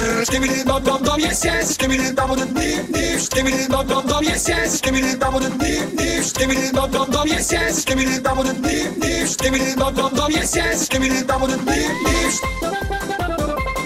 Skibbity dum dum dum, yes yes. Skibbity dum dum dum dum. Skibbity dum dum dum, yes yes. Skibbity dum dum dum dum. Skibbity dum dum dum, yes yes. Skibbity dum dum dum dum. Skibbity dum dum dum, yes yes. Skibbity dum dum dum dum.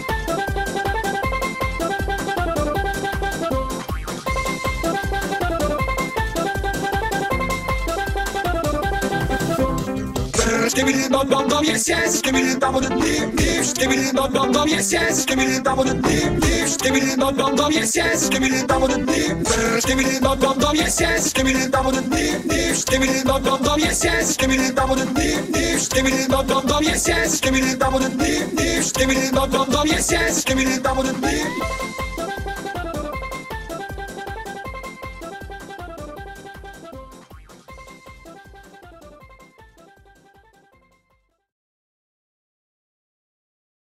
Skibbity dum dum dum, yes yes. Skibbity dum dum dum dum. Skibbity dum dum dum, yes yes. Skibbity dum dum dum dum. Skibbity dum dum dum, yes yes. Skibbity dum dum dum dum. Skibbity dum dum dum, yes yes. Skibbity dum dum dum dum. Skibbity dum dum dum, yes yes. Skibbity dum dum dum dum. Skibbity dum dum dum, yes yes. Skibbity dum dum dum dum. Skibbity dum dum dum, yes yes. Skibbity dum dum dum.